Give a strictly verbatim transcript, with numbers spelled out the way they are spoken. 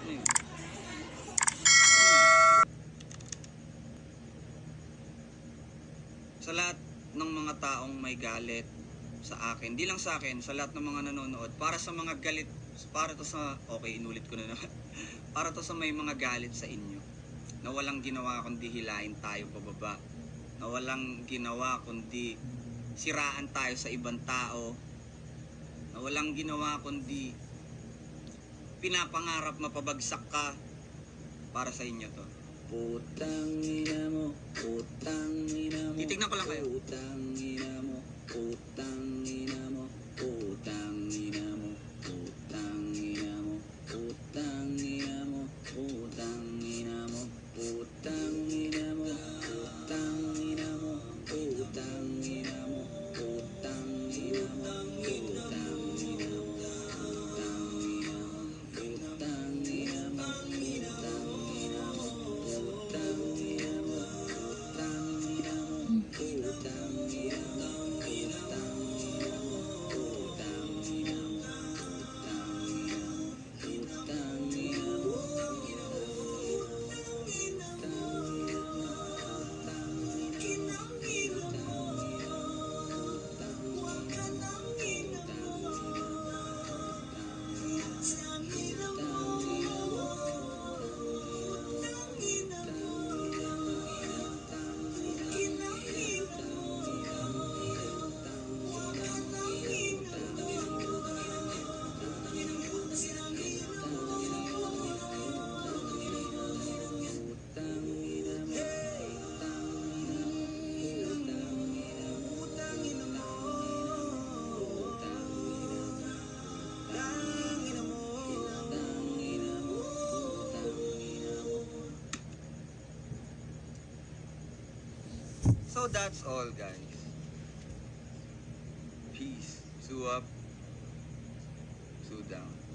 yun? Sa lahat ng mga taong may galit sa akin, di lang sa akin, sa lahat ng mga nanonood, para sa mga galit, para to sa, okay, inulit ko na naman, para to sa may mga galit sa inyo, na walang ginawa kundi hilahin tayo pababa, na walang ginawa kundi siraan tayo sa ibang tao, na walang ginawa kundi pinapangarap mapabagsak ka, para sa inyo to. Putang ina mo, putang ina mo. Titignan ko lang kayo. Putang ina mo, putang ina mo, putang ina mo, putang ina mo, putang ina mo, putang ina mo, putang ina mo, putang ina mo, putang ina mo, putang ina mo, putang ina mo. So that's all, guys. Peace. Su up. Su down.